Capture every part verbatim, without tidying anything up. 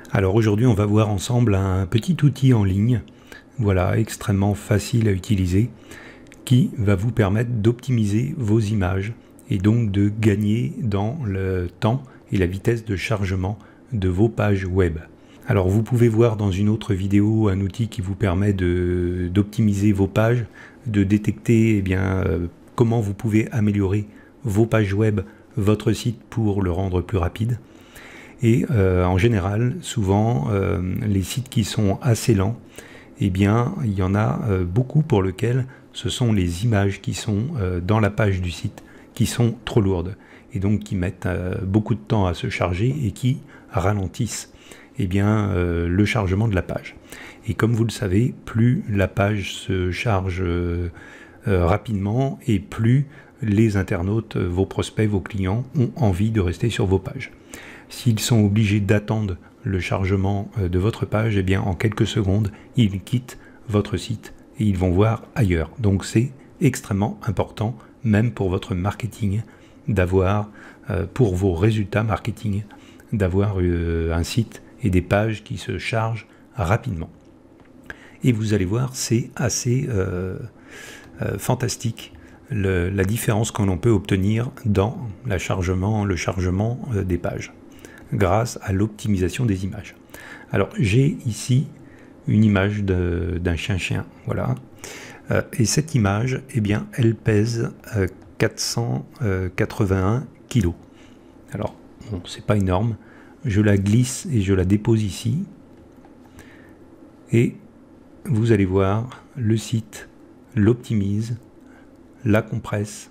Alors aujourd'hui, on va voir ensemble un petit outil en ligne, voilà, extrêmement facile à utiliser, qui va vous permettre d'optimiser vos images et donc de gagner dans le temps et la vitesse de chargement de vos pages web. Alors vous pouvez voir dans une autre vidéo un outil qui vous permet de d'optimiser vos pages, de détecter eh bien, euh, comment vous pouvez améliorer vos pages web, votre site pour le rendre plus rapide. Et euh, en général, souvent, euh, les sites qui sont assez lents, eh bien, il y en a euh, beaucoup pour lesquels ce sont les images qui sont euh, dans la page du site qui sont trop lourdes et donc qui mettent euh, beaucoup de temps à se charger et qui ralentissent eh bien, euh, le chargement de la page. Et comme vous le savez, plus la page se charge euh, euh, rapidement et plus les internautes, vos prospects, vos clients ont envie de rester sur vos pages. S'ils sont obligés d'attendre le chargement de votre page, eh bien en quelques secondes, ils quittent votre site et ils vont voir ailleurs. Donc c'est extrêmement important, même pour votre marketing, d'avoir, euh, pour vos résultats marketing, d'avoir euh, un site et des pages qui se chargent rapidement. Et vous allez voir, c'est assez euh, euh, fantastique le, la différence que l'on peut obtenir dans la chargement, le chargement euh, des pages, grâce à l'optimisation des images. Alors j'ai ici une image d'un chien-chien, voilà. Euh, et cette image, eh bien, elle pèse euh, quatre cent quatre-vingt-un kilos. Alors, bon, c'est pas énorme. Je la glisse et je la dépose ici. Et vous allez voir, le site l'optimise, la compresse,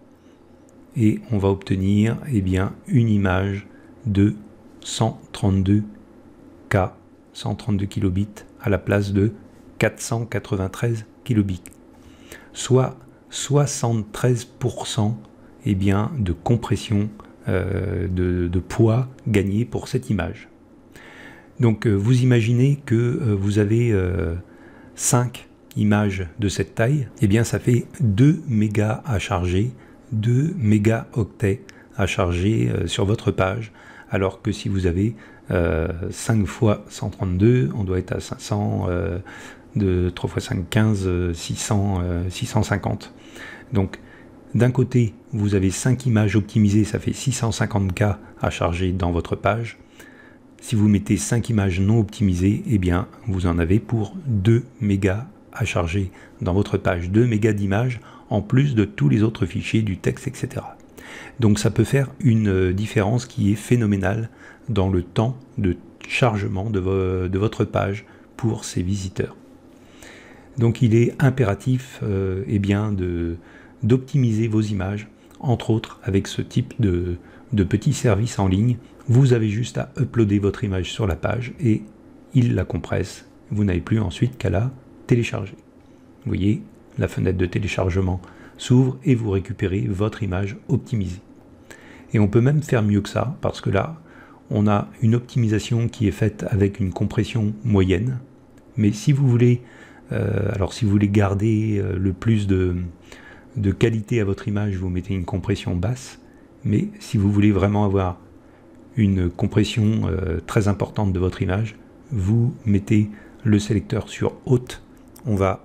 et on va obtenir eh bien, une image de cent trente-deux K, cent trente-deux kilobits à la place de quatre cent quatre-vingt-treize kilobits, soit soixante-treize pour cent eh bien, de compression euh, de, de poids gagné pour cette image. Donc euh, vous imaginez que euh, vous avez euh, cinq images de cette taille, eh bien ça fait deux mégas à charger, deux mégaoctets à charger euh, sur votre page, alors que si vous avez euh, cinq fois cent trente-deux, on doit être à cinq cents, euh, de trois fois cinq, quinze, six cents, euh, six cent cinquante. Donc d'un côté, vous avez cinq images optimisées, ça fait six cent cinquante K à charger dans votre page. Si vous mettez cinq images non optimisées, eh bien vous en avez pour deux mégas à charger dans votre page, deux mégas d'images, en plus de tous les autres fichiers, du texte, et cetera. Donc ça peut faire une différence qui est phénoménale dans le temps de chargement de, vo de votre page pour ses visiteurs. Donc il est impératif euh, eh bien de, d'optimiser vos images, entre autres avec ce type de, de petits services en ligne. Vous avez juste à uploader votre image sur la page et il la compresse. Vous n'avez plus ensuite qu'à la télécharger. Vous voyez, la fenêtre de téléchargement s'ouvre et vous récupérez votre image optimisée. Et on peut même faire mieux que ça, parce que là, on a une optimisation qui est faite avec une compression moyenne. Mais si vous voulez, euh, alors si vous voulez garder euh, le plus de, de qualité à votre image, vous mettez une compression basse. Mais si vous voulez vraiment avoir une compression euh, très importante de votre image, vous mettez le sélecteur sur haute. On va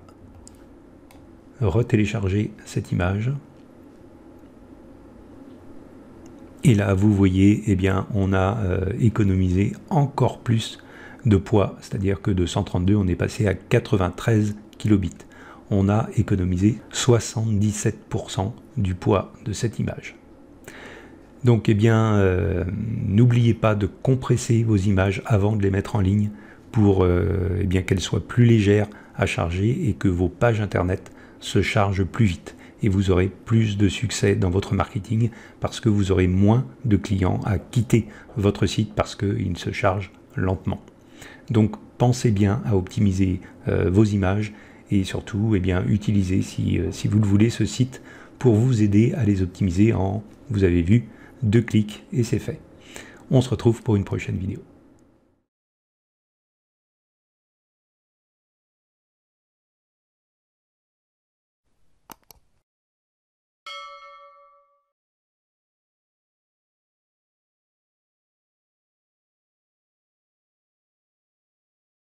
retélécharger cette image. Et là, vous voyez, eh bien, on a euh, économisé encore plus de poids, c'est-à-dire que de cent trente-deux, on est passé à quatre-vingt-treize kilobits. On a économisé soixante-dix-sept pour cent du poids de cette image. Donc, eh bien, euh, n'oubliez pas de compresser vos images avant de les mettre en ligne pour euh, eh bien, qu'elles soient plus légères à charger et que vos pages internet se chargent plus vite. Et vous aurez plus de succès dans votre marketing parce que vous aurez moins de clients à quitter votre site parce qu'ils se chargent lentement. Donc, pensez bien à optimiser euh, vos images et surtout, eh bien, utilisez, si, euh, si vous le voulez, ce site pour vous aider à les optimiser en, vous avez vu, deux clics et c'est fait. On se retrouve pour une prochaine vidéo.